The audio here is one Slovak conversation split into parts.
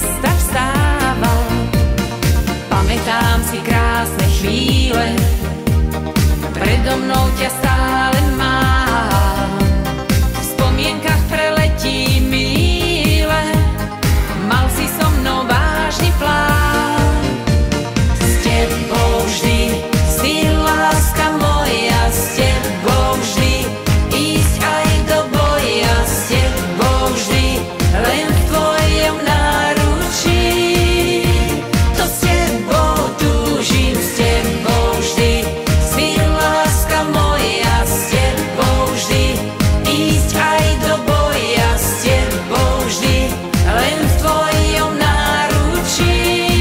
miesta vstával. Pamätám si krásne chvíle, predo mnou ťa stále mám. V spomienkach preletí míle, mal si so mnou vážny plán. S tebou vždy si láska moja, s tebou vždy ísť aj do boja, s tebou vždy len v tvojom náručí. To s tebou túžim, s tebou vždy si láska moja, s tebou vždy ísť aj do boja, s tebou vždy len v tvojom náručí.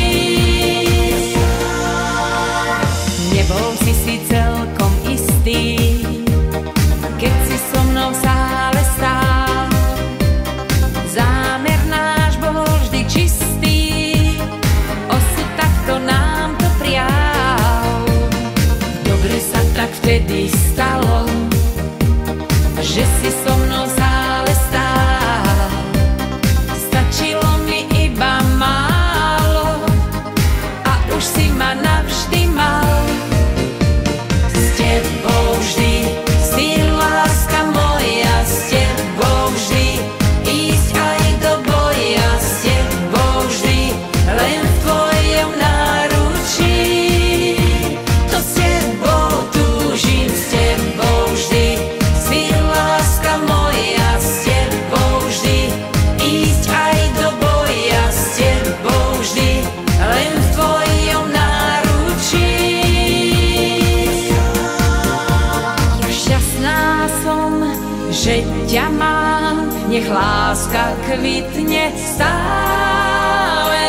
Nebol si celkom istý, keď si so mnou v sále stál. Zámer náš bol vždy čistý, osud takto nám to prial. Dobre sa tak vtedy stalo, že si so mnou v sále stál. Stačilo mi iba málo a už si ma navždy mal. S tebou vždy si láska moja, s tebou vždy ísť aj do boja, s tebou vždy len v tvojom náručí. To s tebou túžim, s tebou vždy si láska moja, s tebou vždy ísť aj do boja, s tebou vždy len v tvojom náručí. Ja šťastná som, že ťa mám, nech láska kvitne stále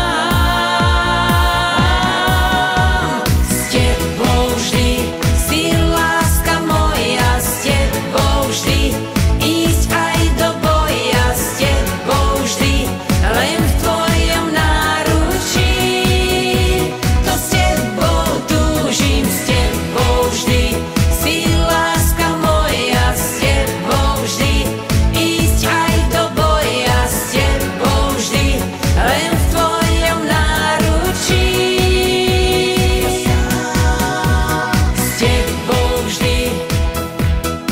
nám. S tebou vždy si láska moja, s tebou vždy ísť aj do boja, s tebou vždy len v tvojom náručí. To s tebou túžim, s tebou vždy si láska moja, s tebou vždy ísť aj do boja, s tebou vždy len v tvojom náručí. S tebou vždy,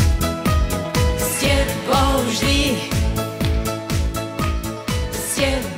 s tebou vždy, s tebou